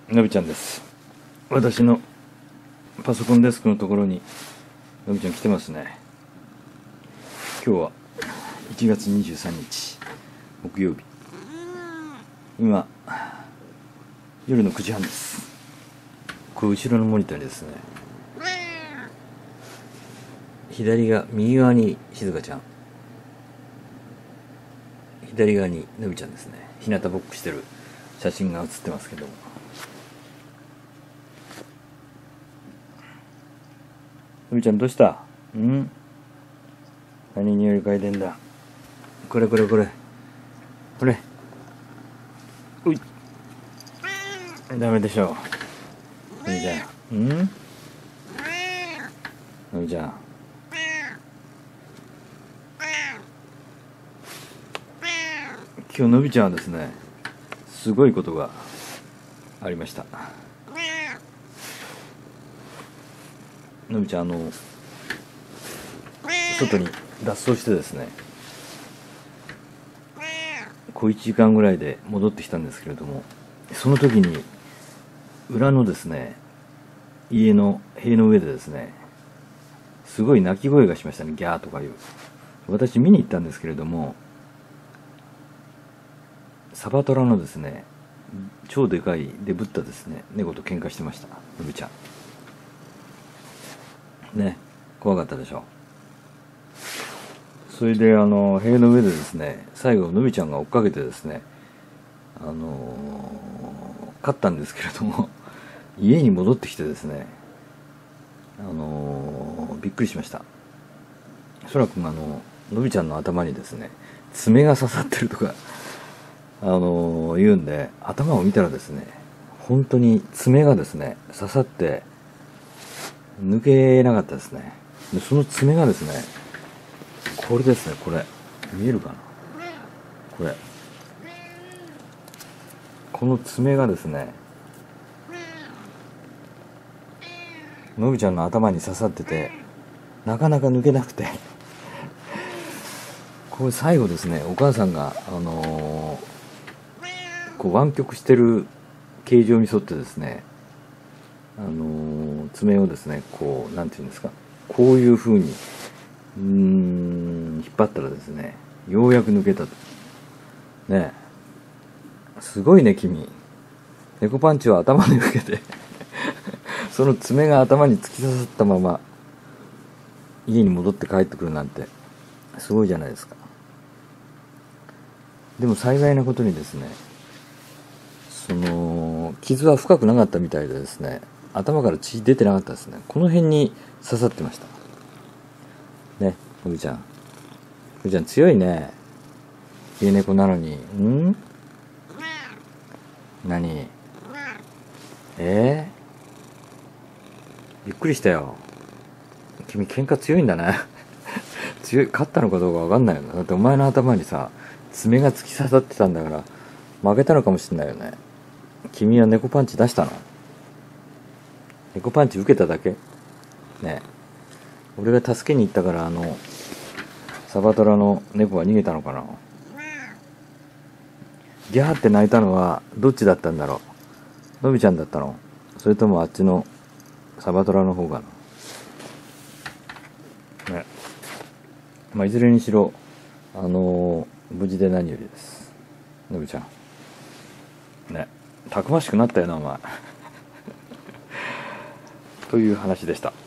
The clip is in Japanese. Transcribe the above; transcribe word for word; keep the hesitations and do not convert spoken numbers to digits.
のびちゃんです。私のパソコンデスクのところにのびちゃん来てますね。今日はいちがつにじゅうさんにち木曜日、今夜のくじはんです。これ後ろのモニターにですね、左が右側に静香ちゃん、左側にのびちゃんですね。日向ぼっこしてる写真が写ってますけども、のびちゃんどうした？ん？何におい嗅いでんだ？これこれこれこれ、うい、ダメでしょう。のびちゃん、ん？のびちゃん、今日のびちゃんはですね、すごいことがありました。のびちゃん、あの外に脱走してですね、小いちじかんぐらいで戻ってきたんですけれども、その時に裏のですね、家の塀の上でですね、すごい鳴き声がしましたね。ギャーとかいう。私見に行ったんですけれども、サバトラのですね、超でかいデブったですね、猫と喧嘩してました、のびちゃんね。怖かったでしょ。それであの塀の上でですね、最後のびちゃんが追っかけてですね、あのー、勝ったんですけれども、家に戻ってきてですね、あのー、びっくりしました。そらくんあののびちゃんの頭にですね、爪が刺さってるとかあのー、言うんで、頭を見たらですね、本当に爪がですね刺さって抜けなかったですね。でその爪がですね、これですね、これ見えるかな、これこの爪がですね、のびちゃんの頭に刺さってて、なかなか抜けなくてこれ最後ですね、お母さんがあのー、こう湾曲してる形状に沿ってですね、あのー、爪をですね、こうなんていうんですか、こういう風にうーん引っ張ったらですね、ようやく抜けたとね。すごいね君。猫パンチは頭に受けてその爪が頭に突き刺さったまま家に戻って帰ってくるなんてすごいじゃないですか。でも幸いなことにですね、その傷は深くなかったみたいでですね、頭から血出てなかったですね。この辺に刺さってましたね。のびちゃん、のびちゃん強いね。家猫なのに。ん？何？えー、びっくりしたよ。君喧嘩強いんだね強い、勝ったのかどうか分かんないよな。だってお前の頭にさ、爪が突き刺さってたんだから負けたのかもしれないよね。君は猫パンチ出したの？猫パンチ受けただけねえ。俺が助けに行ったからあのサバトラの猫は逃げたのかな。ギャーって泣いたのはどっちだったんだろう。のびちゃんだったの？それともあっちのサバトラの方かなね。まあいずれにしろあのー、無事で何よりです。のびちゃんね、たくましくなったよなお前という話でした。